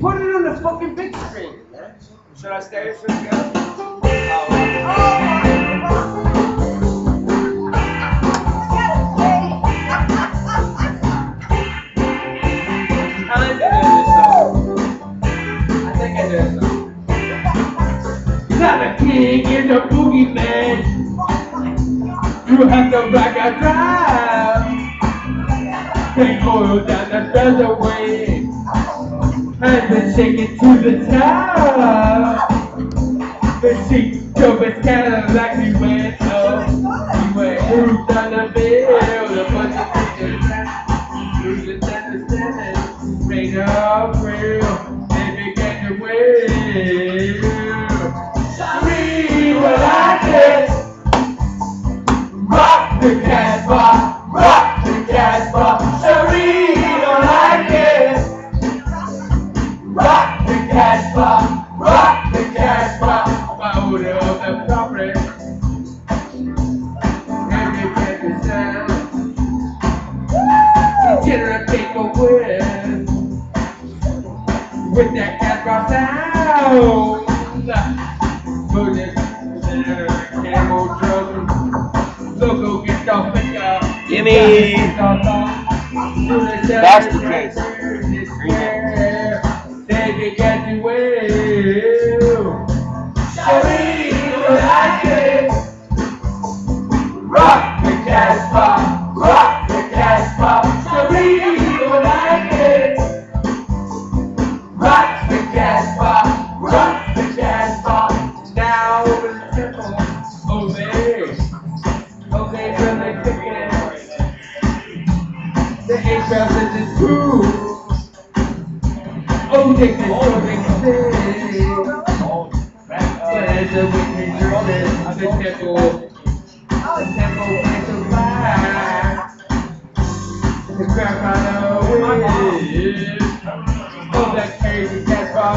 Put it on the fucking big screen. Should I stay here for the go? Not a king in the boogeyman. You have to rock a drive. Take oil down the featherweight. And then shake it to the top. The sheet drove his Cadillac, he went up. He went through down the bill. The bunch of pictures through the standing. Rain up real. They began to wail. What I did. Rock the kasbah, rock the kasbah. Cherie don't like it. Rock the kasbah, rock the kasbah. My odor of the property. And you get the sound. Degenerate people with that kasbah sound. Camel drum, logo get off finger. Gimme! That's the case. They began to wail. Cherie, what I did. Rock the kasbah, rock the kasbah. Cherie, what I did. Rock the kasbah, rock the kasbah. Now over the temple, obey really cooking. The 8 bells in the school. Oh, take this building city. But as the wicked dresses, the temple is alive. The crowd got away. Oh, that crazy kasbah.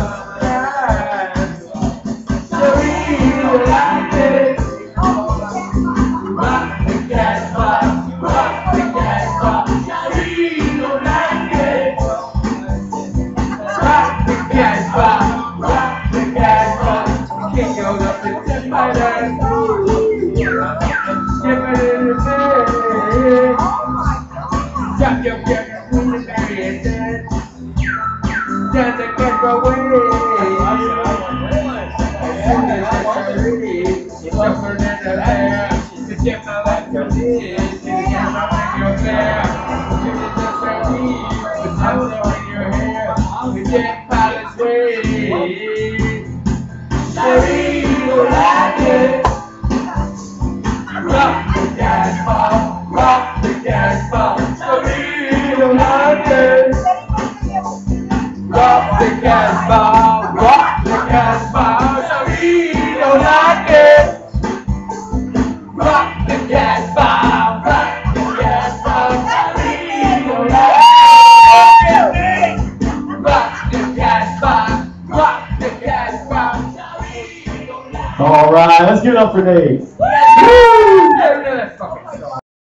All right, let's give it up for Dave. Woo!